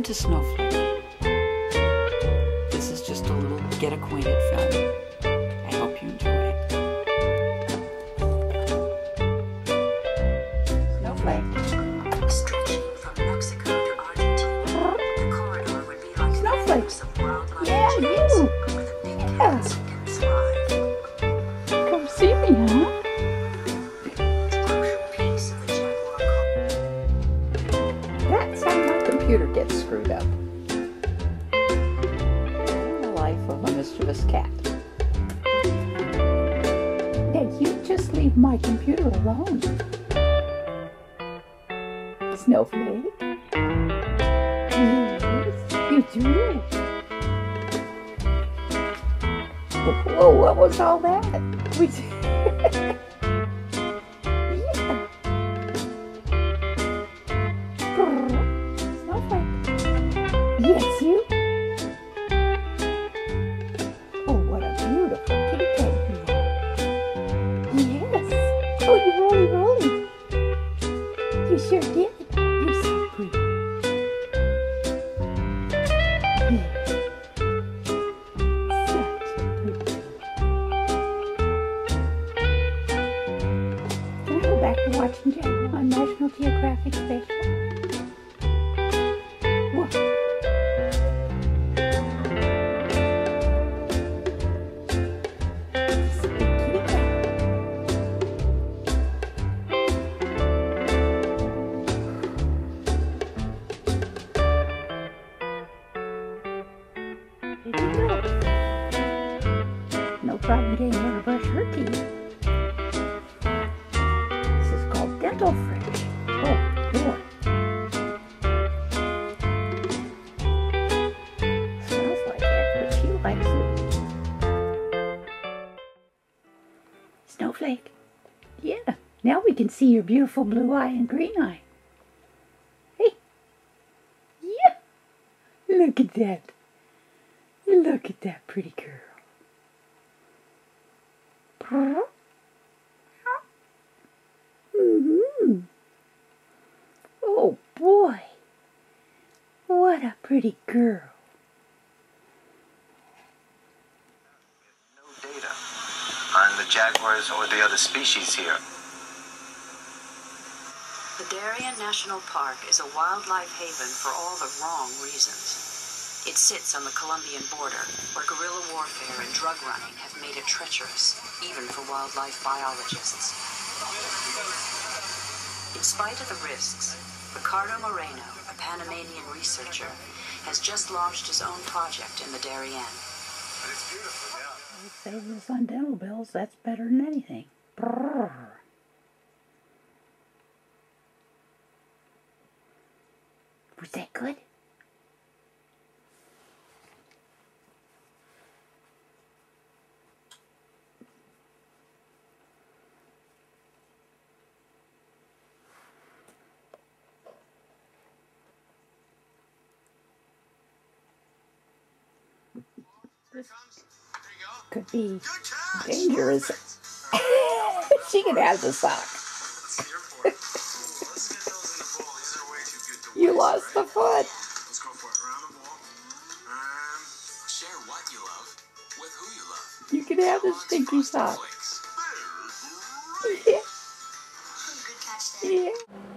to Snowflake. This is just a little get acquainted film. I hope you enjoy it. Snowflake. Stretching from Mexico to Argentina, the corridor would be like Snowflake. some wildlife Yeah, agents you. with a big Yeah. hands who can thrive. Come see me, huh? It's a crucial piece of the Jaguar culture. That's how my computer gets screwed up. The life of a mischievous cat. Now you just leave my computer alone. Snowflake. Yes, you do. Whoa, what was all that? Yeah. Snowflake. Yes, you. Oh, what a beautiful kitty cat you are. Yes. Oh, you roly. You sure did. You're so pretty. Yes. Such a pretty girl. Can I go back to watching Jaguar on National Geographic Special? What? It's a big kitty cat. Did you know? No problem getting her to brush her teeth. This is called dental fresh. Oh, boy. Smells like it, but she likes it. Snowflake. Yeah, now we can see your beautiful blue eye and green eye. Hey. Yeah. Look at that. Look at that pretty girl. Mm-hmm. Oh boy. What a pretty girl. No data on the jaguars or the other species here. The Darien National Park is a wildlife haven for all the wrong reasons. It sits on the Colombian border, where guerrilla warfare and drug running have made it treacherous, even for wildlife biologists. In spite of the risks, Ricardo Moreno, a Panamanian researcher, has just launched his own project in the Darien. But it's beautiful, yeah. I'd say this on dental bills, that's better than anything. Brrr. Was that good? This could be dangerous. She can have the sock. You lost the foot. Let's go for it. Around the ball. Share what you love with who you love. You can have the stinky sock. Flakes. Yeah. Good catch there. Yeah.